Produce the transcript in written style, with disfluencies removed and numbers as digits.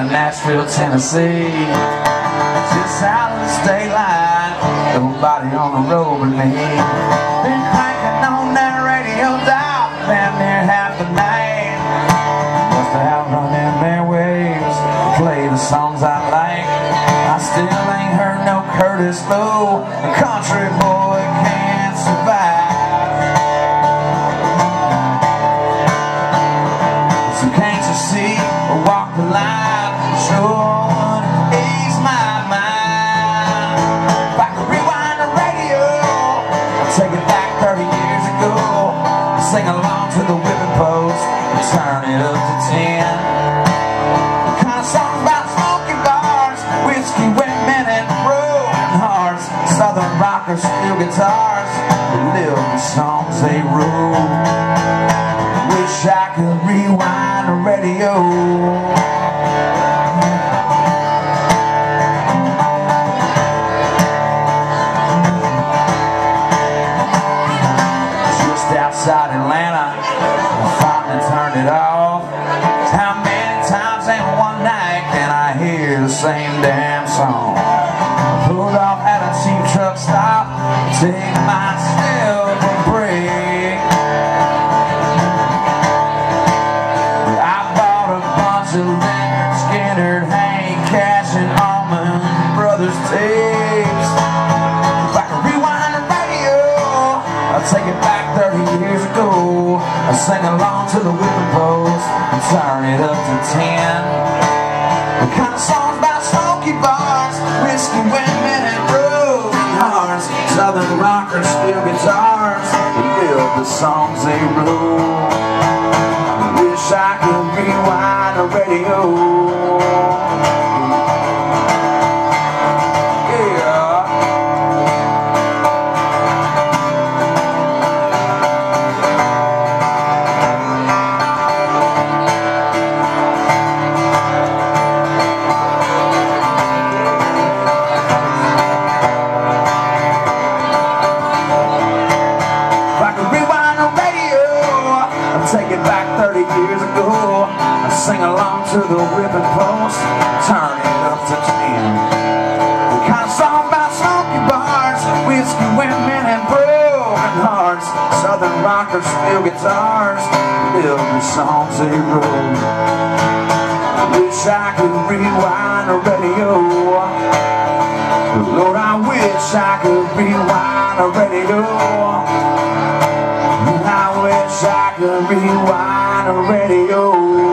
in Knoxville, Tennessee, just out of the state line. Nobody on the road but me. Been cranking on that radio dial, damn near half the night. Must have run them their waves, play the songs I like. I still ain't heard no Curtis Lowe, a country boy can't survive. So can't you see, walk the line, sure would ease my mind. If I could rewind the radio, I'd take it back 30 years ago, sing along to the whipping post and turn it up to 10. The kind of songs about smoky bars, whiskey, women, and broken hearts, southern rockers, steel guitars, they live the songs they wrote. Wish I could rewind the radio. Just outside Atlanta, I finally turned it off. How many times in one night can I hear the same damn song? I pulled off at a cheap truck stop, take myself a break. I bought a bunch of Leonard Skinner, Hank Cash, and Allman Brothers tapes. If I could rewind the radio, I'd take it back 30 years ago. I'd sing along to the whipping post and turn it up to 10. The kind of songs about smoky bars, whiskey, women, and broken hearts, southern rockers, steel guitars, they live the songs they wrote. Wish I could rewind the radio. Take it back 30 years ago, I sing along to the whipping post, turn it up to 10. The kind of song about smoky bars, whiskey, women, and broken hearts, southern rockers, steel guitars, live the songs they wrote. I wish I could rewind the radio. Lord, I wish I could rewind the radio. I wish I could rewind the radio.